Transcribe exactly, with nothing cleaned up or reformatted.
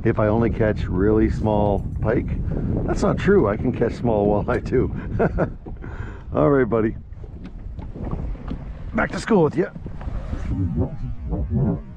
if I only catch really small pike. That's not true. I can catch small walleye too. All right, buddy. Back to school with you.